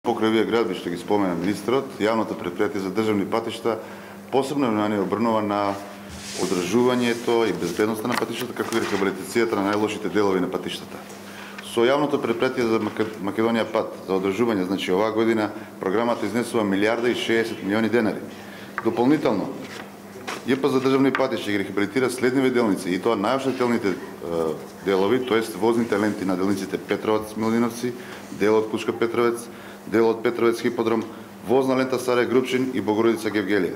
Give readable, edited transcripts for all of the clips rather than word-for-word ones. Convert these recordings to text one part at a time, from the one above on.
Покрај овие градби што ги спомена министрот, јавното претпријатие за државни патишта посебно внимание обрнува на одржувањето и безбедноста на патиштата, како и рехабилитацијата на најлошите делови на патиштата. Со јавното претпријатие за Македонија пат за одржување, значи оваа година програмата изнесува 1.060.000.000 денари. Дополнително, ЈП за државни патишта ги рехабилитира следниве делници, и тоа најоштетелните делови, тоест возните ленти на делниците Петровац-Милиновци, дел од Клучка Петровец, дел од Петровец Хиподром, возна лента Сарај Групчин и Богородица Гевгелија.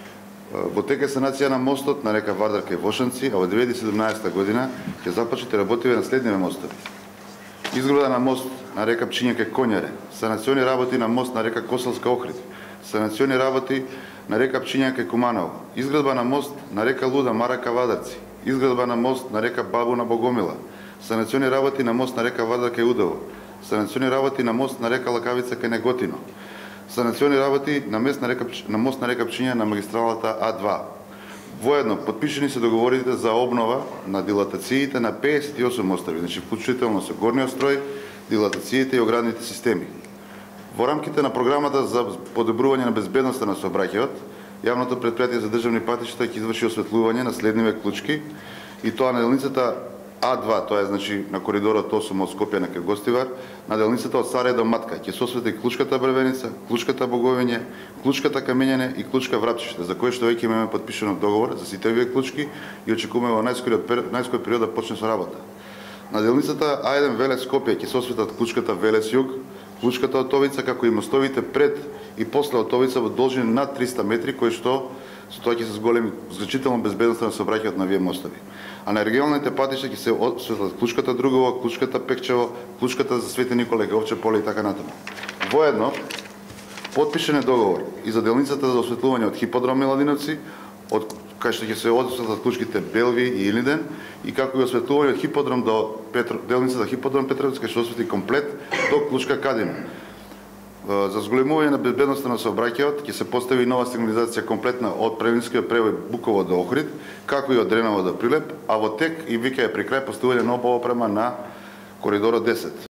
Во тек е санација на мостот на река Вардар кај Вошанци, а во 2017 година ќе започнете работиве на следниве мостови: изграда на мост на река Пчиња кај Коњаре, санациони работи на мост на река Косалска Охрид, санациони работи на река Пчиња кај Куманово, изградба на мост на река Луда Марака Вадарци, изградба на мост на река Бабуна Богомила, санациони работи на мост на река Вардар кај Удово, санациони работи на мост на река Лакавица кај Неготино, санациони работи на мост на река Пчиња на магистралата А2. Воедно подпишани се договорите за обнова на дилатациите на 58 мостови, значи вклучително со горниот строј, дилатациите и оградните системи. Во рамките на програмата за подобрување на безбедноста на сообраќајот, јавното претпријатие за државни патишта ќе изврши осветлување на следниве клучки, и тоа на делницата А2, тоа е значи на коридорот 8 од Скопје на Гостивар, на делницата од Сарај до Матка ќе се осветли клучката Брвеница, клучката Боговиње, клучката Камењене и клучка Врапчиште, за кои што веќе имаме подпишано договор за сите овие клучки и очекуваме во најској период да почне со работа. На делницата А1 Велес Скопје ќе се осветлат клучката Велес Југ, клучката Отовица, како и мостовите пред и после Отовица во должина над 300 метри, кои што со тоа ќе се зголеми значително безбедноста на сообраќајот на овие мостови. А на регионалните патишта ќе се осветлат клучката Другово, клучката Пекчево, клучката за Свети Николе, Овче поле и така натаму. Воедно потпишан е договор и за делницата за осветлување од Хиподром Миладиновци, од кај што ќе се осветлат клучките Белви и Илиден, и како и осветлување од Хиподром до делницата Хиподром Петровец, кај што осветли комплет до клучка Кадино. За зголемување на безбедноста на сообраќајот ќе се постави нова сигнализација комплетна од Превинскиот превој Буково до Охрид, како и од Дреново до Прилеп, а во тек и веќе е при крај поставување нова опрема на коридорот 10.